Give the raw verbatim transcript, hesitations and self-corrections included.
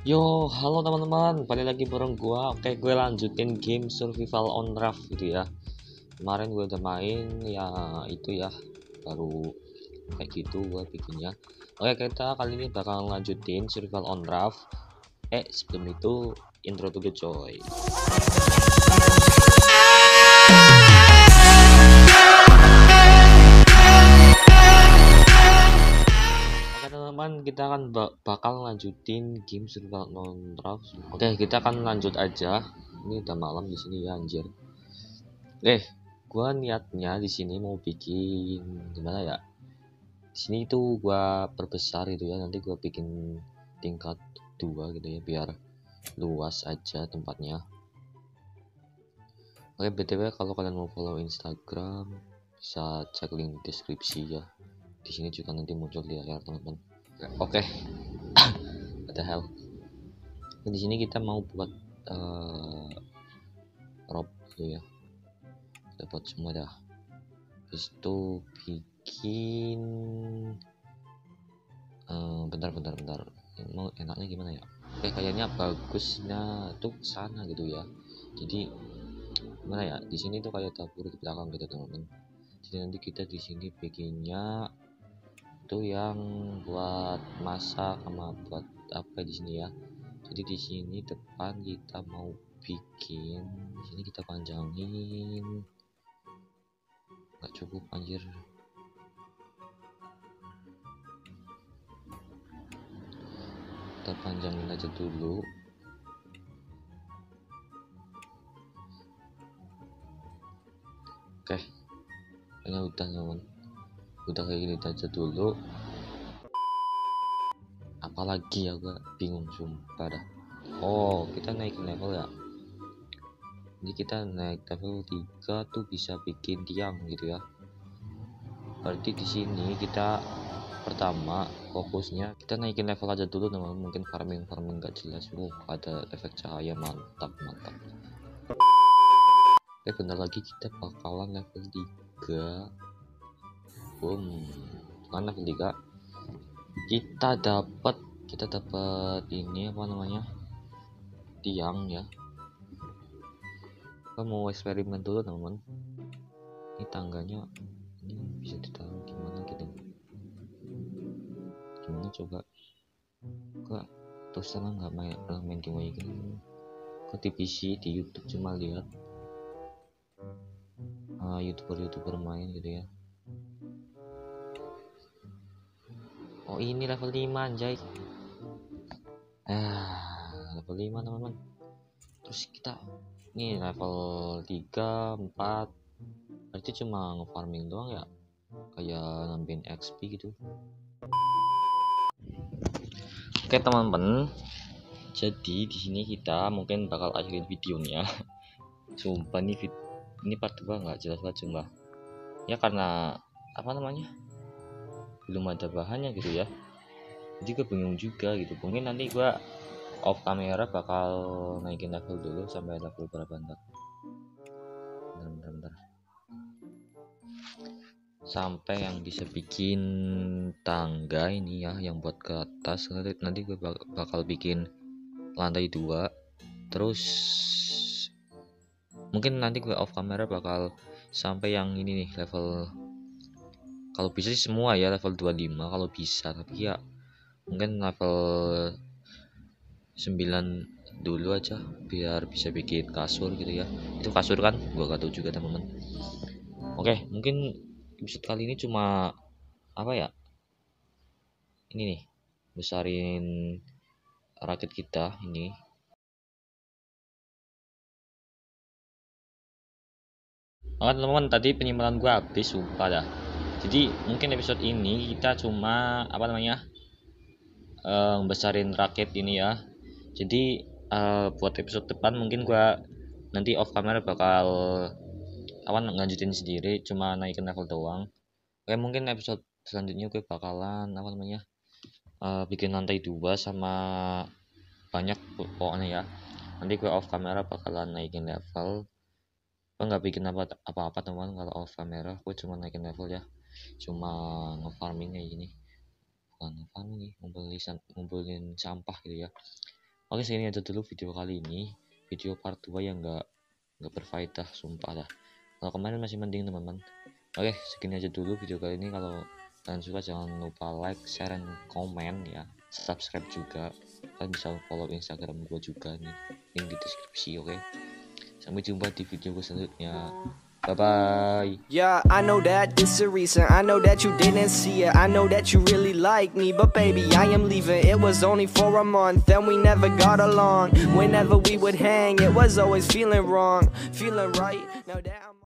Yo, halo teman-teman, balik lagi bareng gua. Oke, gue lanjutin game Survival on Raft gitu ya. Kemarin gue udah main, ya itu ya, baru kayak gitu gue bikinnya. Oke, kita kali ini bakal lanjutin Survival on Raft. Eh, sebelum itu intro dulu coy. Oke teman-teman, kita akan bakal lanjutin game Survival on Raft. Oke, kita akan lanjut aja. Ini udah malam di sini ya, anjir. Eh, gua niatnya di sini mau bikin gimana ya? Di sini tuh gua perbesar gitu ya. Nanti gua bikin tingkat dua gitu ya, biar luas aja tempatnya. Oke, B T W kalau kalian mau follow Instagram bisa cek link deskripsi ya. Di sini juga nanti muncul di layar teman-teman. Oke. What the hell? Nah, di sini kita mau buat uh, rope gitu ya. Kita buat semua dah. Habis itu bikin uh, bentar bentar bentar mau enaknya gimana ya? Oke, kayaknya bagusnya tuh sana gitu ya. Jadi gimana ya? Di sini tuh kayak dapur di belakang gitu teman-teman. Jadi nanti kita di sini bikinnya tuh yang buat masak sama buat apa di sini ya. Jadi di sini depan kita mau bikin, di sini kita panjangin. Nggak cukup anjir. Kita panjangin aja dulu. Oke, kayaknya udah teman, udah kayak gini aja dulu. Apalagi ya, gua bingung sumpah dah. Oh, kita naikin level ya. Jadi kita naik level tiga tuh bisa bikin tiang gitu ya. Berarti di sini kita pertama fokusnya kita naikin level aja dulu teman. Mungkin farming farming nggak jelas. Uh, ada efek cahaya, mantap mantap. Oke, bentar lagi kita bakalan level tiga. Boom. Kan level tiga kita dapat kita dapat ini apa namanya? Tiang ya. Kita mau eksperimen dulu teman-teman. Ini tangganya ini bisa ditaruh gimana gitu. Gimana coba? Kok terus terang nggak main main game ini? Kok di P C di YouTube cuma lihat uh, youtuber-youtuber main gitu ya. Oh, ini level lima anjay. Ah, level lima teman-teman. Terus kita ini level tiga, empat. Berarti cuma nge-farming doang ya. Kayak nambahin X P gitu. Oke teman-teman. Jadi di sini kita mungkin bakal akhirin videonya. Sumpah nih vid ini part dua nggak jelas banget sumpah. Ya karena apa namanya? Belum ada bahannya gitu ya. Jadi gue bingung juga gitu. Mungkin nanti gua off kamera bakal naikin level dulu sampai level berapa ntar. Bentar, bentar, bentar. Sampai yang bisa bikin tangga ini ya, yang buat ke atas. Nanti gue bakal bikin lantai dua. Terus mungkin nanti gue off kamera bakal sampai yang ini nih, level kalau bisa sih semua ya level dua puluh lima kalau bisa, tapi ya mungkin level sembilan dulu aja biar bisa bikin kasur gitu ya. Itu kasur kan gua gak tahu juga teman-teman. Oke, mungkin episode kali ini cuma apa ya, ini nih, besarin rakit kita ini. Oh teman-teman, tadi penyimpanan gua habis sumpah dah. Jadi mungkin episode ini kita cuma apa namanya uh, besarin rakit ini ya. Jadi uh, buat episode depan mungkin gua nanti off camera bakal awan ngelanjutin sendiri, cuma naikin level doang. Oke, mungkin episode selanjutnya gue bakalan apa namanya uh, bikin lantai dua sama banyak pokoknya ya. Nanti gue off camera bakalan naikin level. Gue nggak bikin apa apa teman kalau off camera. Gue cuma naikin level ya. Cuma ngefarming kayak gini. Bukan ngefarming nih, ngumpulin ngumpulin sampah gitu ya. Oke, segini aja dulu video kali ini, video part dua yang gak nggak berfaedah, sumpah dah. Kalau kemarin masih mending teman-teman. Oke, segini aja dulu video kali ini. Kalau kalian suka jangan lupa like, share, dan komen ya. Subscribe juga. Kalian bisa follow Instagram gue juga nih, link di deskripsi. Oke, sampai jumpa di video gue selanjutnya. Bye bye. Yeah, I know that it's a reason. I know that you didn't see it. I know that you really like me, but baby, I am leaving. It was only for a month, and we never got along. Whenever we would hang, it was always feeling wrong, feeling right. Now that I'm